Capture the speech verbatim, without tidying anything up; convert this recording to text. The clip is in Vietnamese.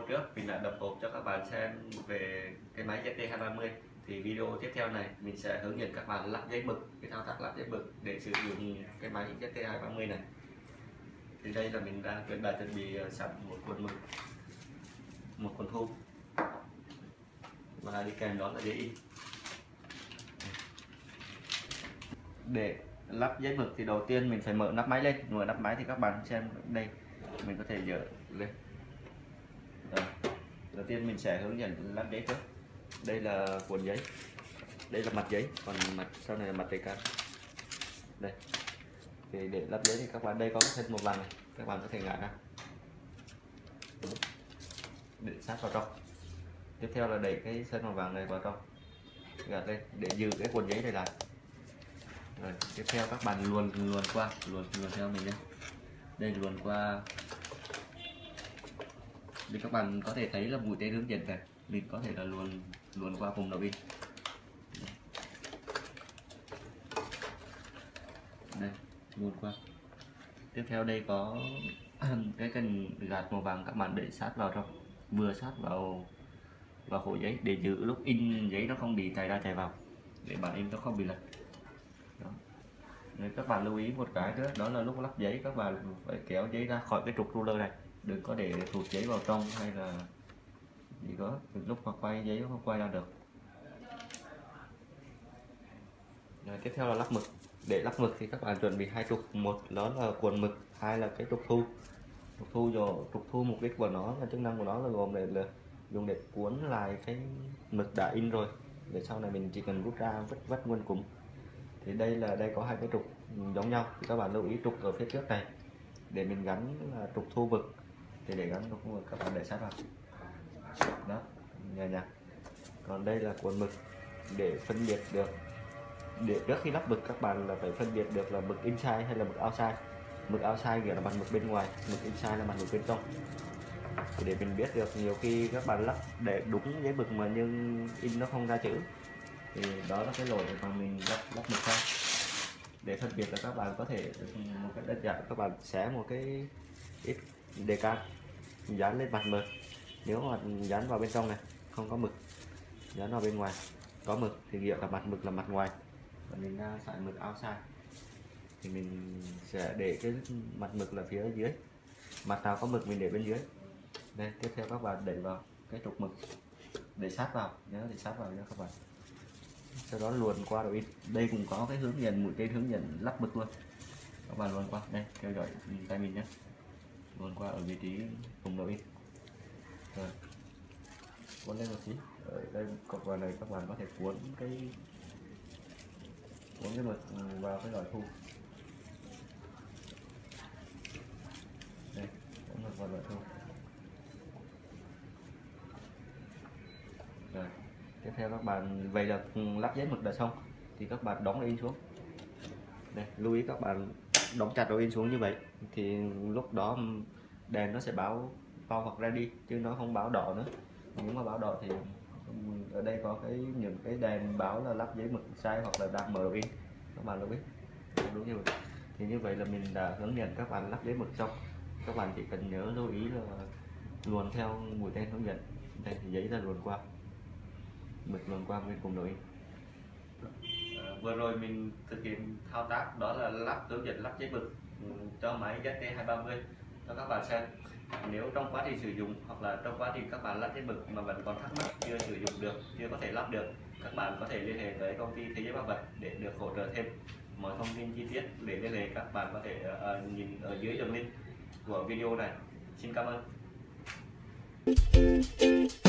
trước mình đã đập hộp cho các bạn xem về cái máy Z T hai ba mươi. Thì video tiếp theo này mình sẽ hướng dẫn các bạn lắp giấy mực, cái thao tác lắp giấy mực để sử dụng cái máy Z T hai ba mươi này. Thì đây là mình đã đã chuẩn bị sẵn một cuộn mực, một cuộn thu và đi kèm đó là giấy in. Để lắp giấy mực thì đầu tiên mình phải mở nắp máy lên. Mở nắp máy thì các bạn xem đây, mình có thể dỡ lên. Rồi. Đầu tiên mình sẽ hướng dẫn lắp giấy trước. Đây là cuộn giấy, đây là mặt giấy, còn mặt sau này là mặt đề can. Đây. Thì để lắp giấy thì các bạn đây có cái thân màu vàng này, các bạn có thể ngã ra để sát vào trong. Tiếp theo là đẩy cái thân màu vàng này vào trong, gạt lên để giữ cái cuộn giấy này lại. Rồi tiếp theo các bạn luồn luồn qua, luồn luồn theo mình nhé. Đây luồn qua. Thì các bạn có thể thấy là mũi tên hướng dẫn này, mình có thể là luồn luồn qua vùng đầu in. Đây, luồn qua. Tiếp theo đây có cái cần gạt màu vàng, các bạn để sát vào trong, vừa sát vào vào khổ giấy để giữ lúc in giấy nó không bị chảy ra chảy vào, để bản in nó không bị lệch. Đó. Rồi các bạn lưu ý một cái nữa, đó là lúc lắp giấy các bạn phải kéo giấy ra khỏi cái trục ruler này, đừng có để thụt giấy vào trong hay là gì đó, lúc mà quay giấy nó không quay ra được. Rồi, tiếp theo là lắp mực. Để lắp mực thì các bạn chuẩn bị hai trục, một đó là cuộn mực, hai là cái trục thu. Trục thu rồi trục thu mục đích của nó là chức năng của nó là gồm để là dùng để cuốn lại cái mực đã in rồi, để sau này mình chỉ cần rút ra vứt vắt nguyên cụm. Thì đây là đây có hai cái trục giống nhau, thì các bạn lưu ý trục ở phía trước này để mình gắn là trục thu mực, thì để gắn trục thu mực các bạn để sát vào đó, nhẹ nhàng. Còn đây là cuộn mực để phân biệt được, để trước khi lắp mực các bạn là phải phân biệt được là mực inside hay là mực outside. Mực outside nghĩa là mặt mực bên ngoài, mực inside là mặt mực bên trong. Thì để mình biết được, nhiều khi các bạn lắp để đúng giấy mực mà nhưng in nó không ra chữ, thì đó là cái lỗi mà mình lắp lắp mực sai. Để phân biệt là các bạn có thể một cách đơn giản, các bạn xé một cái ít đề can dán lên mặt mực. Nếu mà dán vào bên trong này không có mực, dán vào bên ngoài có mực thì nghĩa là mặt mực là mặt ngoài, và mình đang xài mực outside thì mình sẽ để cái mặt mực là phía dưới, mặt nào có mực mình để bên dưới. Đây, tiếp theo các bạn đẩy vào cái trục mực để sát vào, nhớ để sát vào nha các bạn. Sau đó luồn qua đầu in. Đây cũng có cái hướng dẫn, mũi tên hướng dẫn lắp mực luôn, các bạn luồn qua đây, theo dõi tay mình nhé, luồn qua ở vị trí vùng đầu in. Rồi cuốn lên một tí, ở đây cột vào này các bạn có thể cuốn cái cuốn cái mực vào cái lõi thu. Đây, cuốn mực vào lõi thu. Rồi tiếp theo các bạn, vậy là lắp giấy mực đã xong thì các bạn đóng in xuống. Đây, lưu ý các bạn đóng chặt đầu in xuống như vậy thì lúc đó đèn nó sẽ báo to hoặc ready chứ nó không báo đỏ nữa. Nếu mà báo đỏ thì ở đây có cái những cái đèn báo là lắp giấy mực sai hoặc là đang mở đầu in, các bạn lưu ý. Đúng như vậy. Thì như vậy là mình đã hướng dẫn các bạn lắp giấy mực xong. Các bạn chỉ cần nhớ lưu ý là luồn theo mũi tên hướng dẫn. Đây thì giấy ra luồn qua, mực luồn qua bên cùng đầu in. À, vừa rồi mình thực hiện thao tác đó là lắp hướng dẫn lắp giấy mực cho máy Z T hai ba mươi cho các bạn xem. Nếu trong quá trình sử dụng hoặc là trong quá trình các bạn lắp giấy mực mà vẫn còn thắc mắc chưa sử dụng được, chưa có thể lắp được, các bạn có thể liên hệ với công ty Thế Giới Bảo Vật để được hỗ trợ thêm mọi thông tin chi tiết. Để liên hệ các bạn có thể uh, nhìn ở dưới đường link của video này. Xin cảm ơn.